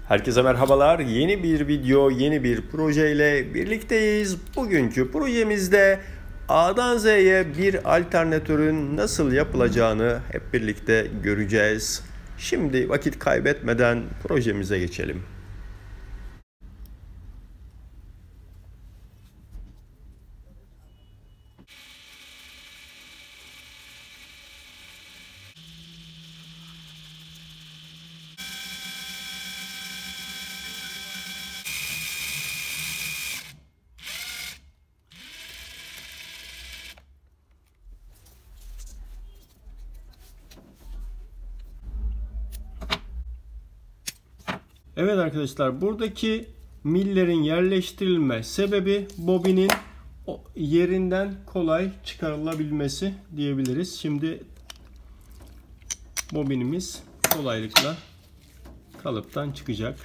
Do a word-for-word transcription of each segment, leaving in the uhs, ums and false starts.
Herkese merhabalar. Yeni bir video, yeni bir projeyle birlikteyiz. Bugünkü projemizde A'dan Z'ye bir alternatörün nasıl yapılacağını hep birlikte göreceğiz. Şimdi vakit kaybetmeden projemize geçelim. Evet arkadaşlar, buradaki millerin yerleştirilme sebebi bobinin yerinden kolay çıkarılabilmesi diyebiliriz. Şimdi bobinimiz kolaylıkla kalıptan çıkacak.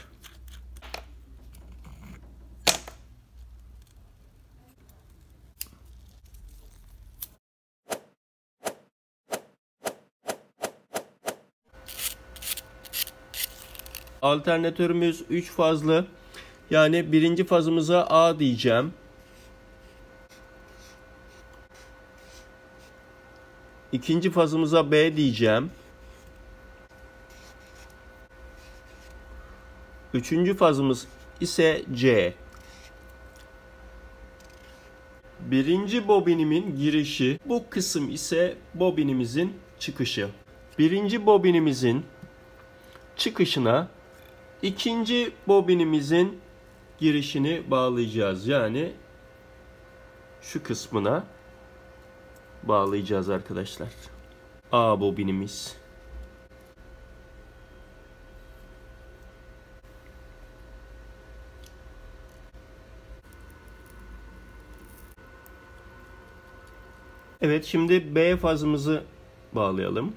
Alternatörümüz üç fazlı. Yani birinci fazımıza A diyeceğim. İkinci fazımıza B diyeceğim. Üçüncü fazımız ise C. Birinci bobinimin girişi, bu kısım ise bobinimizin çıkışı. Birinci bobinimizin çıkışına ikinci bobinimizin girişini bağlayacağız. Yani şu kısmına bağlayacağız arkadaşlar. A bobinimiz. Evet, şimdi B fazımızı bağlayalım.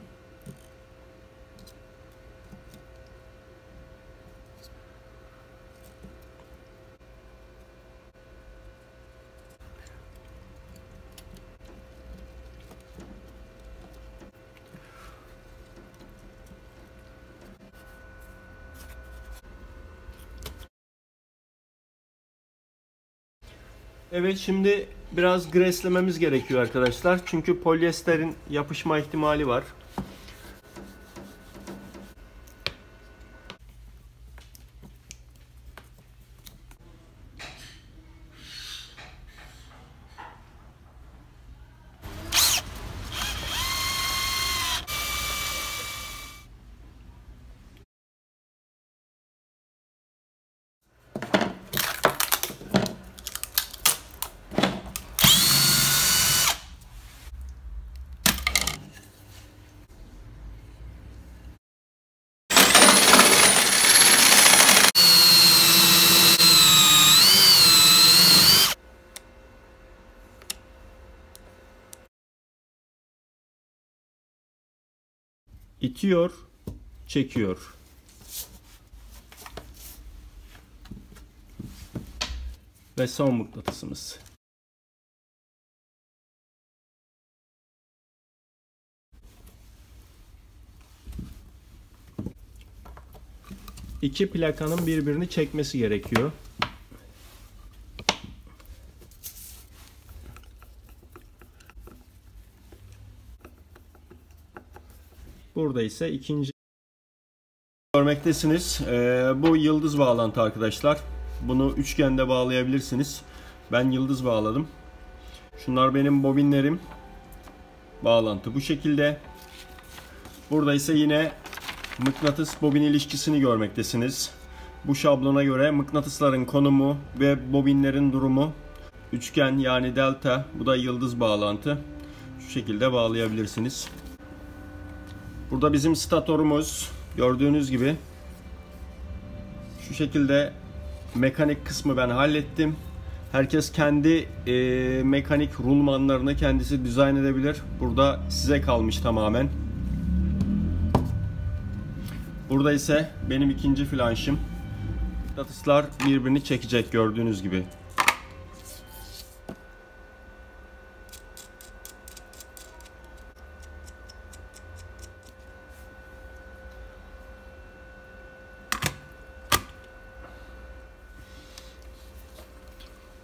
Evet, şimdi biraz greslememiz gerekiyor arkadaşlar. Çünkü polyesterin yapışma ihtimali var. İtiyor, çekiyor. Ve son mıknatısımız. İki plakanın birbirini çekmesi gerekiyor. Burada ise ikinci görmektesiniz. Ee, bu yıldız bağlantı arkadaşlar. Bunu üçgende bağlayabilirsiniz. Ben yıldız bağladım. Şunlar benim bobinlerim. Bağlantı bu şekilde. Burada ise yine mıknatıs bobin ilişkisini görmektesiniz. Bu şablona göre mıknatısların konumu ve bobinlerin durumu üçgen, yani delta. Bu da yıldız bağlantı. Şu şekilde bağlayabilirsiniz. Burada bizim statorumuz. Gördüğünüz gibi şu şekilde mekanik kısmı ben hallettim. Herkes kendi e, mekanik rulmanlarını kendisi dizayn edebilir. Burada size kalmış tamamen. Burada ise benim ikinci flanşım. Mıknatıslar birbirini çekecek gördüğünüz gibi.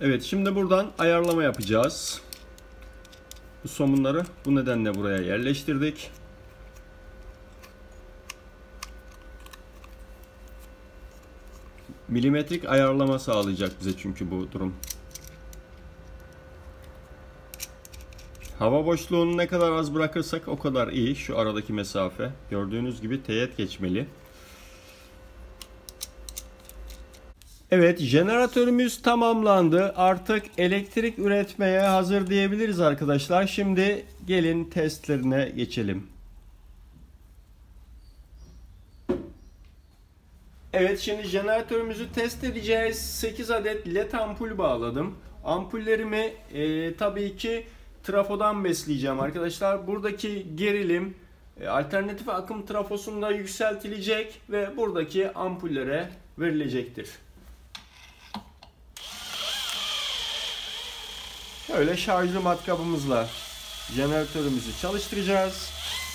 Evet, şimdi buradan ayarlama yapacağız. Bu somunları bu nedenle buraya yerleştirdik. Milimetrik ayarlama sağlayacak bize çünkü bu durum. Hava boşluğunu ne kadar az bırakırsak o kadar iyi. Şu aradaki mesafe. Gördüğünüz gibi teğet geçmeli. Evet, jeneratörümüz tamamlandı. Artık elektrik üretmeye hazır diyebiliriz arkadaşlar. Şimdi gelin testlerine geçelim. Evet, şimdi jeneratörümüzü test edeceğiz. sekiz adet led ampul bağladım. Ampullerimi e, tabii ki trafodan besleyeceğim arkadaşlar. Buradaki gerilim e, alternatif akım trafosunda yükseltilecek ve buradaki ampullere verilecektir. Şöyle şarjlı matkabımızla jeneratörümüzü çalıştıracağız.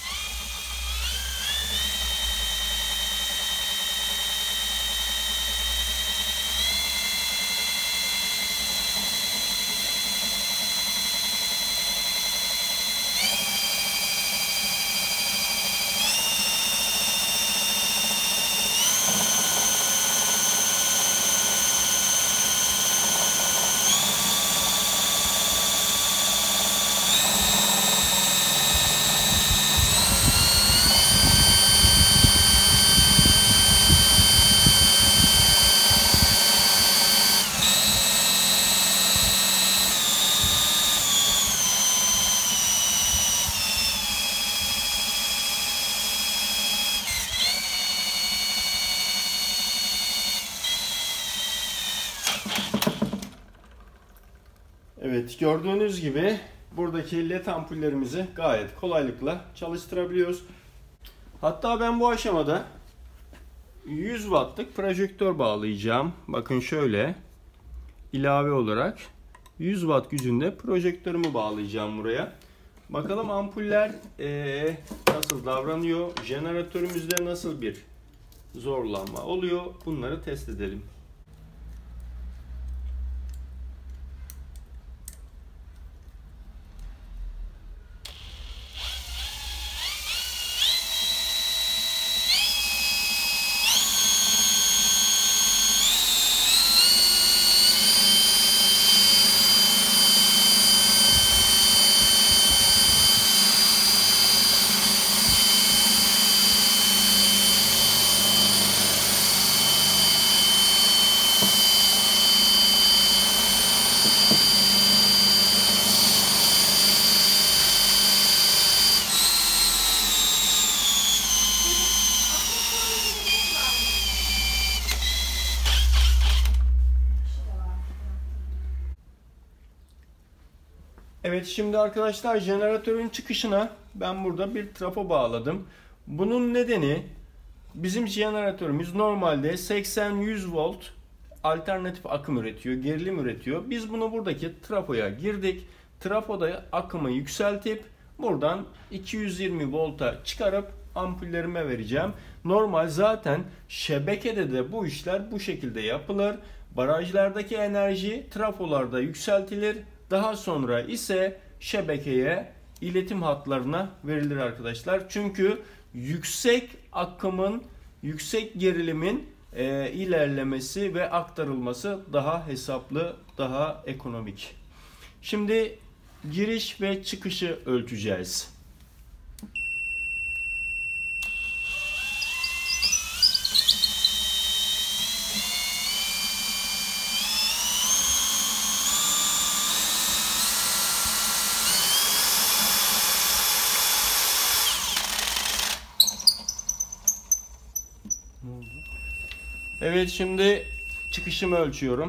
Evet, gördüğünüz gibi buradaki led ampullerimizi gayet kolaylıkla çalıştırabiliyoruz. Hatta ben bu aşamada yüz wattlık projektör bağlayacağım. Bakın şöyle ilave olarak yüz watt gücünde projektörümü bağlayacağım buraya. Bakalım ampuller ee, nasıl davranıyor? Jeneratörümüzde nasıl bir zorlanma oluyor? Bunları test edelim. Evet, şimdi arkadaşlar jeneratörün çıkışına ben burada bir trafo bağladım. Bunun nedeni bizim jeneratörümüz normalde seksen yüz volt alternatif akım üretiyor, gerilim üretiyor. Biz bunu buradaki trafoya girdik. Trafoda akımı yükseltip buradan iki yüz yirmi volta çıkarıp ampullerime vereceğim. Normal zaten şebekede de bu işler bu şekilde yapılır. Barajlardaki enerji trafolarda yükseltilir. Daha sonra ise şebekeye, iletim hatlarına verilir arkadaşlar. Çünkü yüksek akımın, yüksek gerilimin e, ilerlemesi ve aktarılması daha hesaplı, daha ekonomik. Şimdi giriş ve çıkışı ölçeceğiz. Evet, şimdi çıkışımı ölçüyorum.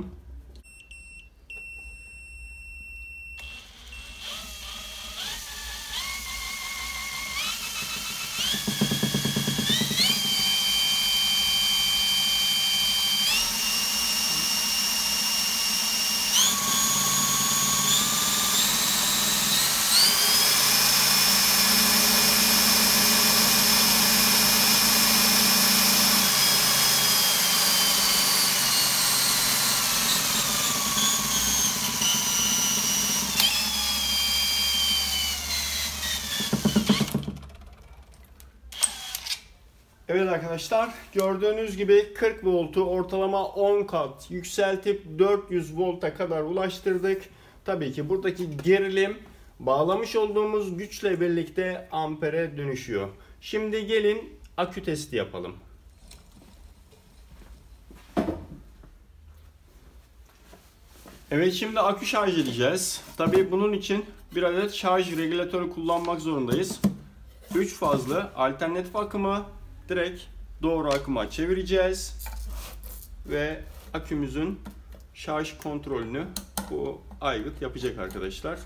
arkadaşlar, gördüğünüz gibi kırk voltu ortalama on kat yükseltip dört yüz volta kadar ulaştırdık. Tabii ki buradaki gerilim bağlamış olduğumuz güçle birlikte ampere dönüşüyor. Şimdi gelin akü testi yapalım. Evet, şimdi akü şarj edeceğiz. Tabii bunun için bir adet şarj regülatörü kullanmak zorundayız. üç fazlı alternatif akımı direkt doğru akıma çevireceğiz. Ve akümüzün şarj kontrolünü bu aygıt yapacak arkadaşlar.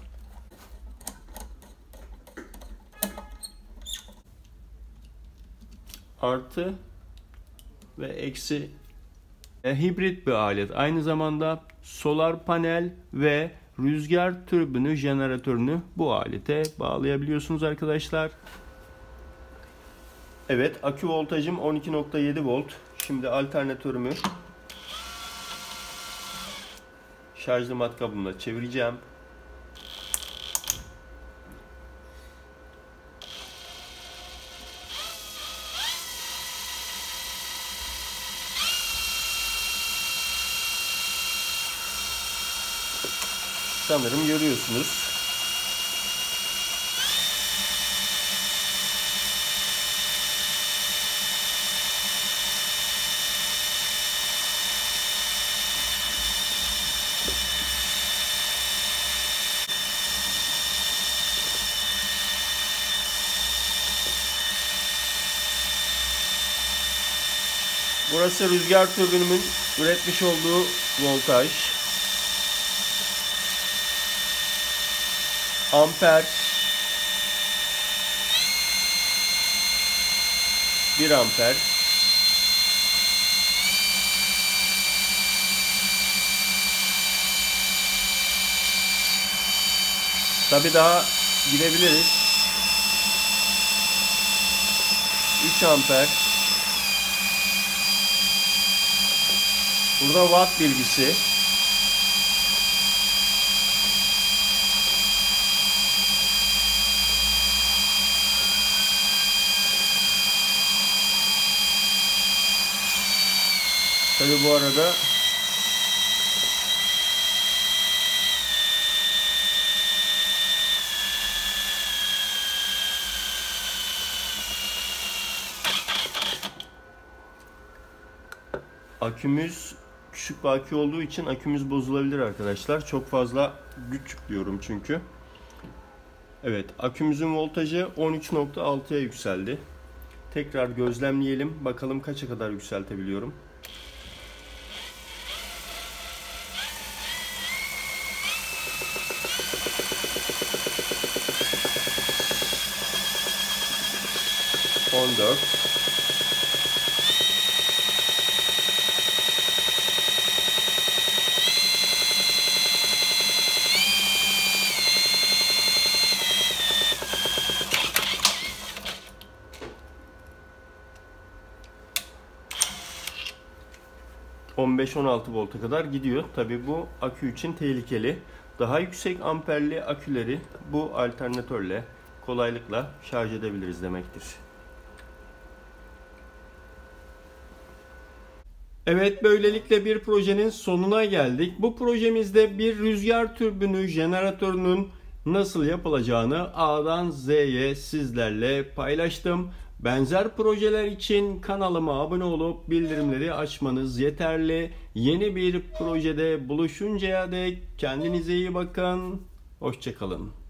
Artı ve eksi e, hibrit bir alet. Aynı zamanda solar panel ve rüzgar türbünü jeneratörünü bu alete bağlayabiliyorsunuz arkadaşlar. Evet, akü voltajım on iki nokta yedi volt. Şimdi alternatörümü şarjlı matkabımla çevireceğim. Sanırım görüyorsunuz. Burası rüzgar türbünümün üretmiş olduğu voltaj. Amper. bir amper. Tabii daha gidebiliriz. üç amper. Burada watt bilgisi. Tabii bu arada akümüz küçük bir akü olduğu için akümüz bozulabilir arkadaşlar. Çok fazla güç yüklüyorum çünkü. Evet, akümüzün voltajı on üç nokta altıya yükseldi. Tekrar gözlemleyelim. Bakalım kaça kadar yükseltebiliyorum. on dört. on beş on altı volta kadar gidiyor. Tabii bu akü için tehlikeli. Daha yüksek amperli aküleri bu alternatörle kolaylıkla şarj edebiliriz demektir. Evet, böylelikle bir projenin sonuna geldik. Bu projemizde bir rüzgar türbünü jeneratörünün nasıl yapılacağını A'dan Z'ye sizlerle paylaştım. Benzer projeler için kanalıma abone olup bildirimleri açmanız yeterli. Yeni bir projede buluşuncaya dek kendinize iyi bakın. Hoşça kalın.